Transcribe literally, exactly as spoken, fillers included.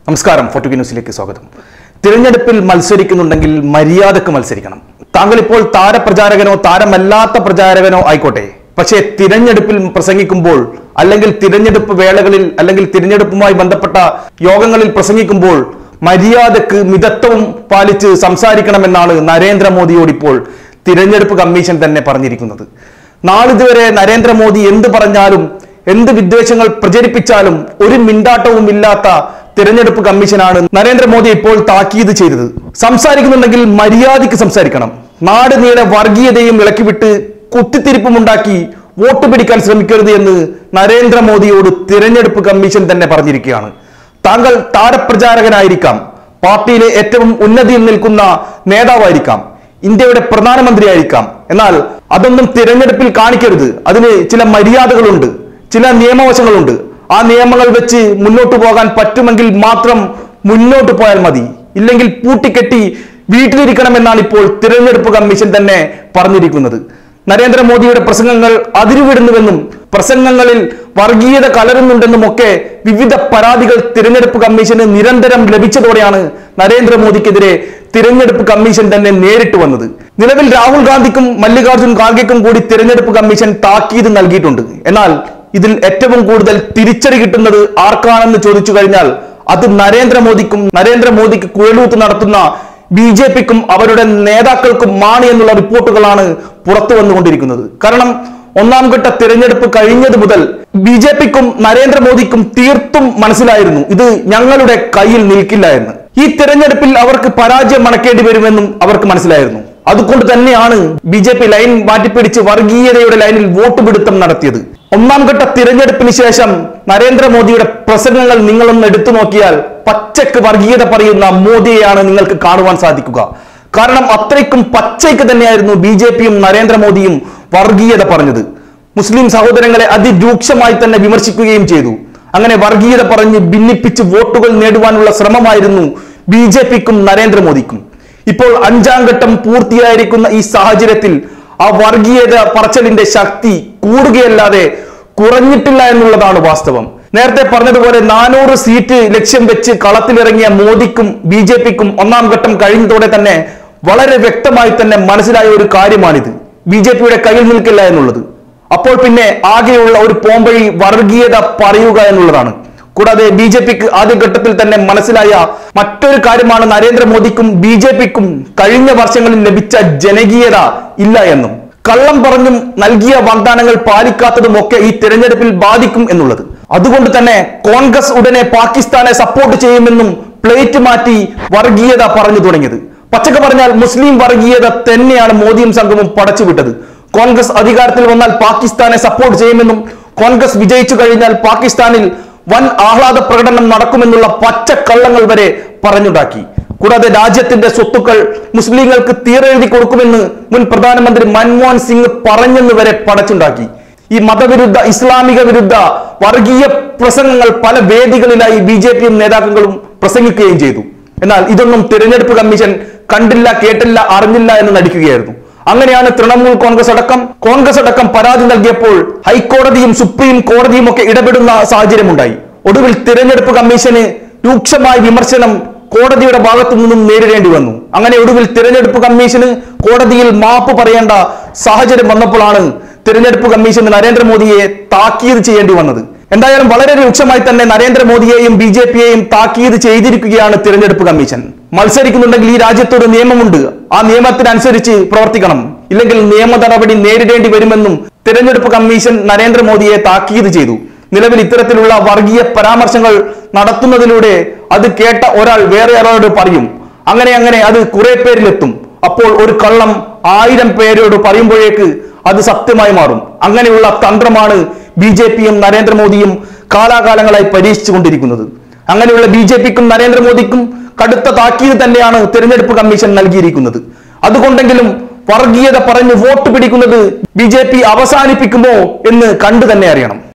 നമസ്കാരം. ഫോർട്ടുഗി ന്യൂസിലേക്ക് സ്വാഗതം. തിരഞ്ഞെടുപ്പിൽ മത്സരിക്കുന്നുണ്ടെങ്കിൽ മര്യാദക്ക് മത്സരിക്കണം. താങ്കൾ ഇപ്പോൾ താരപ്രചാരകനോ താരമല്ലാത്ത പ്രചാരകനോ ആയിക്കോട്ടെ, പക്ഷേ തിരഞ്ഞെടുപ്പിൽ പ്രസംഗിക്കുമ്പോൾ അല്ലെങ്കിൽ തിരഞ്ഞെടുപ്പ് വേളകളിൽ അല്ലെങ്കിൽ തിരഞ്ഞെടുപ്പുമായി ബന്ധപ്പെട്ട യോഗങ്ങളിൽ പ്രസംഗിക്കുമ്പോൾ മര്യാദക്ക് മിതത്വം പാലിച്ച് സംസാരിക്കണമെന്നാണ് നരേന്ദ്രമോദിയോട് ഇപ്പോൾ തിരഞ്ഞെടുപ്പ് കമ്മീഷൻ തന്നെ പറഞ്ഞിരിക്കുന്നത്. നാളിതുവരെ നരേന്ദ്രമോദി എന്ത് പറഞ്ഞാലും എന്ത് വിദ്വേഷങ്ങൾ പ്രചരിപ്പിച്ചാലും ഒരു മിണ്ടാട്ടവും ഇല്ലാത്ത തിരഞ്ഞെടുപ്പ് കമ്മീഷനാണ് നരേന്ദ്രമോദി ഇപ്പോൾ താക്കീത് ചെയ്തത്. സംസാരിക്കുന്നുണ്ടെങ്കിൽ മര്യാദയ്ക്ക് സംസാരിക്കണം. നാട് നീളെ വർഗീയതയും ഇളക്കിവിട്ട് കുത്തിത്തിരിപ്പുമുണ്ടാക്കി വോട്ട് പിടിക്കാൻ ശ്രമിക്കരുത് എന്ന് നരേന്ദ്രമോദിയോട് തിരഞ്ഞെടുപ്പ് കമ്മീഷൻ തന്നെ പറഞ്ഞിരിക്കുകയാണ്. താങ്കൾ താരപ്രചാരകനായിരിക്കാം, പാർട്ടിയിലെ ഏറ്റവും ഉന്നതിയിൽ നിൽക്കുന്ന നേതാവായിരിക്കാം, ഇന്ത്യയുടെ പ്രധാനമന്ത്രിയായിരിക്കാം. എന്നാൽ അതൊന്നും തിരഞ്ഞെടുപ്പിൽ കാണിക്കരുത്. അതിന് ചില മര്യാദകളുണ്ട്, ചില നിയമവശങ്ങളുണ്ട്. ആ നിയമങ്ങൾ വെച്ച് മുന്നോട്ട് പോകാൻ പറ്റുമെങ്കിൽ മാത്രം മുന്നോട്ട് പോയാൽ മതി, ഇല്ലെങ്കിൽ പൂട്ടിക്കെട്ടി വീട്ടിലിരിക്കണമെന്നാണ് ഇപ്പോൾ തിരഞ്ഞെടുപ്പ് കമ്മീഷൻ തന്നെ പറഞ്ഞിരിക്കുന്നത്. നരേന്ദ്രമോദിയുടെ പ്രസംഗങ്ങൾ അതിരുവിടുന്നുവെന്നും പ്രസംഗങ്ങളിൽ വർഗീയത കലരുന്നുണ്ടെന്നും ഒക്കെ വിവിധ പരാതികൾ തിരഞ്ഞെടുപ്പ് കമ്മീഷന് നിരന്തരം ലഭിച്ചതോടെയാണ് നരേന്ദ്രമോദിക്കെതിരെ തിരഞ്ഞെടുപ്പ് കമ്മീഷൻ തന്നെ നേരിട്ട് വന്നത്. നിലവിൽ രാഹുൽ ഗാന്ധിക്കും മല്ലികാർജുൻ ഖാർഗെക്കും കൂടി തിരഞ്ഞെടുപ്പ് കമ്മീഷൻ താക്കീത് നൽകിയിട്ടുണ്ട്. എന്നാൽ ഇതിൽ ഏറ്റവും കൂടുതൽ തിരിച്ചടി കിട്ടുന്നത് ആർക്കാണെന്ന് ചോദിച്ചു കഴിഞ്ഞാൽ അത് നരേന്ദ്രമോദിക്കും നരേന്ദ്രമോദിക്ക് കുഴലൂത്ത് നടത്തുന്ന ബി ജെ പിക്കും അവരുടെ നേതാക്കൾക്കുമാണ് എന്നുള്ള റിപ്പോർട്ടുകളാണ് പുറത്തു വന്നുകൊണ്ടിരിക്കുന്നത്. കാരണം ഒന്നാം ഘട്ട തിരഞ്ഞെടുപ്പ് കഴിഞ്ഞത് മുതൽ ബി ജെ പിക്കും നരേന്ദ്രമോദിക്കും തീർത്തും മനസ്സിലായിരുന്നു ഇത് ഞങ്ങളുടെ കയ്യിൽ നിൽക്കില്ല എന്ന്. ഈ തിരഞ്ഞെടുപ്പിൽ അവർക്ക് പരാജയം മണക്കേണ്ടി വരുമെന്നും അവർക്ക് മനസ്സിലായിരുന്നു. അതുകൊണ്ട് തന്നെയാണ് ബി ജെ പി ലൈൻ മാറ്റിപ്പിടിച്ച് വർഗീയതയുടെ ലൈനിൽ വോട്ട് പിടുത്തം നടത്തിയത്. ഒന്നാം ഘട്ട തിരഞ്ഞെടുപ്പിന് ശേഷം നരേന്ദ്രമോദിയുടെ പ്രസംഗങ്ങൾ നിങ്ങളൊന്ന് എടുത്തു നോക്കിയാൽ പച്ചക്ക് വർഗീയത പറയുന്ന മോദിയെയാണ് നിങ്ങൾക്ക് കാണുവാൻ സാധിക്കുക. കാരണം അത്രയ്ക്കും പച്ചയ്ക്ക് തന്നെയായിരുന്നു ബി ജെ പിയും നരേന്ദ്രമോദിയും വർഗീയത പറഞ്ഞത്. മുസ്ലിം സഹോദരങ്ങളെ അതിരൂക്ഷമായി തന്നെ വിമർശിക്കുകയും ചെയ്തു. അങ്ങനെ വർഗീയത പറഞ്ഞ് ഭിന്നിപ്പിച്ച് വോട്ടുകൾ നേടുവാനുള്ള ശ്രമമായിരുന്നു ബി ജെ പിക്കും നരേന്ദ്രമോദിക്കും. ഇപ്പോൾ അഞ്ചാം ഘട്ടം പൂർത്തിയായിരിക്കുന്ന ഈ സാഹചര്യത്തിൽ ആ വർഗീയത പറച്ചലിന്റെ ശക്തി കൂടുകയല്ലാതെ കുറഞ്ഞിട്ടില്ല എന്നുള്ളതാണ് വാസ്തവം. നേരത്തെ പറഞ്ഞതുപോലെ നാനൂറ് സീറ്റ് ലക്ഷ്യം വെച്ച് കളത്തിലിറങ്ങിയ മോദിക്കും ബി ജെ പിക്കും ഒന്നാം ഘട്ടം കഴിഞ്ഞതോടെ തന്നെ വളരെ വ്യക്തമായി തന്നെ മനസ്സിലായ ഒരു കാര്യമാണിത്. ബി ജെ പിയുടെ കയ്യിൽ നിൽക്കില്ല എന്നുള്ളത്. അപ്പോൾ പിന്നെ ആകെയുള്ള ഒരു പോംവഴി വർഗീയത പറയുക എന്നുള്ളതാണ്. കൂടാതെ ബി ജെ പിക്ക് ആദ്യഘട്ടത്തിൽ തന്നെ മനസ്സിലായ മറ്റൊരു കാര്യമാണ് നരേന്ദ്രമോദിക്കും ബി ജെ പിക്കും കഴിഞ്ഞ വർഷങ്ങളിൽ ലഭിച്ച ജനകീയത ഇല്ല എന്നും കള്ളം പറഞ്ഞും നൽകിയ വാഗ്ദാനങ്ങൾ പാലിക്കാത്തതും ഒക്കെ ഈ തിരഞ്ഞെടുപ്പിൽ ബാധിക്കും എന്നുള്ളത്. അതുകൊണ്ട് തന്നെ കോൺഗ്രസ് ഉടനെ പാകിസ്ഥാനെ സപ്പോർട്ട് ചെയ്യുമെന്നും പ്ലേറ്റ് മാറ്റി വർഗീയത പറഞ്ഞു തുടങ്ങിയത്. പച്ചക്ക് പറഞ്ഞാൽ മുസ്ലിം വർഗീയത തന്നെയാണ് മോദിയും സംഘവും പടച്ചുവിട്ടത്. കോൺഗ്രസ് അധികാരത്തിൽ വന്നാൽ പാകിസ്ഥാനെ സപ്പോർട്ട് ചെയ്യുമെന്നും കോൺഗ്രസ് വിജയിച്ചു കഴിഞ്ഞാൽ പാകിസ്ഥാനിൽ വൻ ആഹ്ലാദ പ്രകടനം നടക്കുമെന്നുള്ള പച്ചക്കള്ളങ്ങൾ വരെ പറഞ്ഞുണ്ടാക്കി. കൂടാതെ രാജ്യത്തിന്റെ സ്വത്തുക്കൾ മുസ്ലിങ്ങൾക്ക് തീരെഴുതി കൊടുക്കുമെന്ന് മുൻ പ്രധാനമന്ത്രി മൻമോഹൻ സിംഗ് പറഞ്ഞെന്ന് വരെ പടച്ചുണ്ടാക്കി. ഈ മതവിരുദ്ധ ഇസ്ലാമിക വിരുദ്ധ വർഗീയ പ്രസംഗങ്ങൾ പല വേദികളിലായി ബി ജെ പിയും നേതാക്കളും പ്രസംഗിക്കുകയും ചെയ്തു. എന്നാൽ ഇതൊന്നും തിരഞ്ഞെടുപ്പ് കമ്മീഷൻ കണ്ടില്ല, കേട്ടില്ല, അറിഞ്ഞില്ല എന്ന് നടിക്കുകയായിരുന്നു. അങ്ങനെയാണ് തൃണമൂൽ കോൺഗ്രസ് അടക്കം കോൺഗ്രസ് അടക്കം പരാതി നൽകിയപ്പോൾ ഹൈക്കോടതിയും സുപ്രീം കോടതിയും ഒക്കെ ഇടപെടുന്ന സാഹചര്യമുണ്ടായി. ഒടുവിൽ തിരഞ്ഞെടുപ്പ് കമ്മീഷന് രൂക്ഷമായ വിമർശനം കോടതിയുടെ ഭാഗത്തു നിന്നും നേരിടേണ്ടി വന്നു. അങ്ങനെ ഒടുവിൽ തിരഞ്ഞെടുപ്പ് കമ്മീഷന് കോടതിയിൽ മാപ്പ് പറയേണ്ട സാഹചര്യം വന്നപ്പോഴാണ് തിരഞ്ഞെടുപ്പ് കമ്മീഷന് നരേന്ദ്രമോദിയെ താക്കീത് ചെയ്യേണ്ടി വന്നത്. എന്തായാലും വളരെ രൂക്ഷമായി തന്നെ നരേന്ദ്രമോദിയെയും ബി ജെ പിയെയും താക്കീത് ചെയ്തിരിക്കുകയാണ് തിരഞ്ഞെടുപ്പ് കമ്മീഷൻ. മത്സരിക്കുന്നുണ്ടെങ്കിൽ ഈ രാജ്യത്തൊരു നിയമമുണ്ട്, ആ നിയമത്തിനനുസരിച്ച് പ്രവർത്തിക്കണം, ഇല്ലെങ്കിൽ നിയമ നടപടി നേരിടേണ്ടി വരുമെന്നും തിരഞ്ഞെടുപ്പ് കമ്മീഷൻ നരേന്ദ്രമോദിയെ താക്കീത് ചെയ്തു. നിലവിൽ ഇത്തരത്തിലുള്ള വർഗീയ പരാമർശങ്ങൾ നടത്തുന്നതിലൂടെ അത് കേട്ട ഒരാൾ വേറെ ഒരാളോട് പറയും. അങ്ങനെ അങ്ങനെ അത് കുറെ പേരിലെത്തും. അപ്പോൾ ഒരു കള്ളം ആയിരം പേരോട് പറയുമ്പോഴേക്ക് അത് സത്യമായി മാറും. അങ്ങനെയുള്ള തന്ത്രമാണ് ബി ജെ പിയും നരേന്ദ്രമോദിയും കാലാകാലങ്ങളായി പരീക്ഷിച്ചു കൊണ്ടിരിക്കുന്നത്. അങ്ങനെയുള്ള ബി ജെ പിക്കും നരേന്ദ്രമോദിക്കും കടുത്ത താക്കീത് തന്നെയാണ് തിരഞ്ഞെടുപ്പ് കമ്മീഷൻ നൽകിയിരിക്കുന്നത്. അതുകൊണ്ടെങ്കിലും വർഗീയത പറഞ്ഞ് വോട്ട് പിടിക്കുന്നത് ബി ജെ പി അവസാനിപ്പിക്കുമോ എന്ന് കണ്ടു തന്നെ അറിയണം.